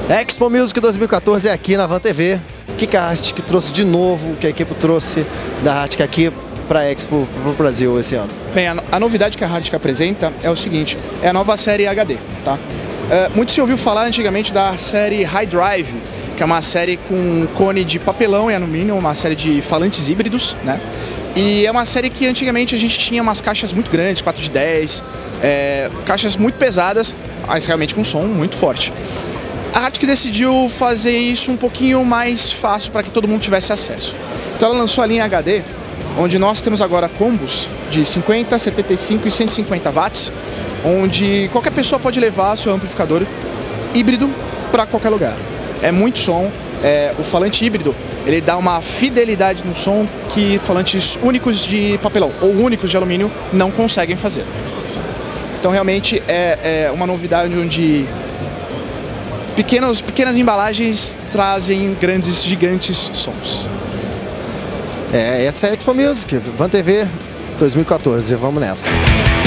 Expo Music 2014 é aqui na Van TV. O que a Arctic trouxe de novo, o que a equipe trouxe da Arctic aqui para a Expo pro Brasil esse ano? Bem, a novidade que a Arctic apresenta é o seguinte, é a nova série HD, tá? Muito se ouviu falar antigamente da série High Drive, que é uma série com cone de papelão e alumínio, uma série de falantes híbridos, né? E é uma série que antigamente a gente tinha umas caixas muito grandes, 4 de 10, caixas muito pesadas, mas realmente com som muito forte. A Arctic decidiu fazer isso um pouquinho mais fácil para que todo mundo tivesse acesso. Então ela lançou a linha HD, onde nós temos agora combos de 50, 75 e 150 watts, onde qualquer pessoa pode levar seu amplificador híbrido para qualquer lugar. É muito som, o falante híbrido ele dá uma fidelidade no som que falantes únicos de papelão ou únicos de alumínio não conseguem fazer. Então realmente é uma novidade onde pequenas embalagens trazem gigantes sons. Essa é a Expo Music, Van TV 2014, vamos nessa.